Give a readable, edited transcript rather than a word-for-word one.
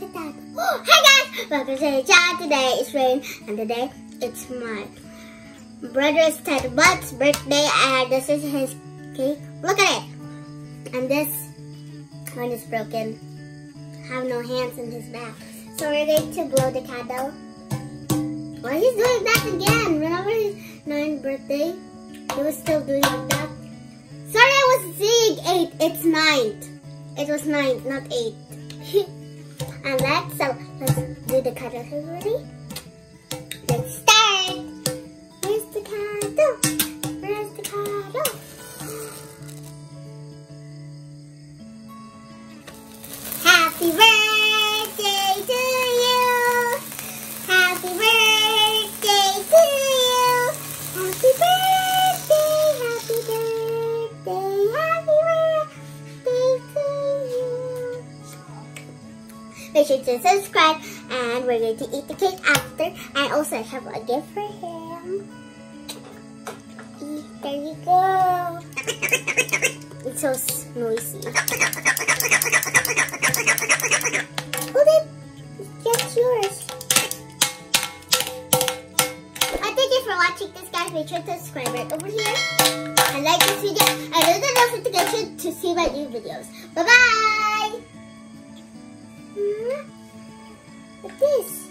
at that. Oh, hey guys! Welcome to the channel. Today is Rain, and today it's my brother's 10th-month birthday, and this is his cake. Look at it! And this one is broken. Have no hands in his back. So we're going to blow the candle. Why he's doing that again? Remember his 9th birthday? He was still doing that. Sorry, I was saying 8. It's 9th. It was 9th, not 8. And let's do the candle. Are you ready? Let's start. Where's the candle? Where's the candle? Happy birthday to you. Happy birthday to you. Happy birthday, happy birthday, happy birthday to you. Make sure to subscribe, and we're going to eat the cake after. And also I have a gift for him. There you go. It's so noisy. Hold it. It's yours. Thank you for watching this, guys. Make sure to subscribe right over here and like this video and hit the notification to see my new videos. Bye bye. Like this.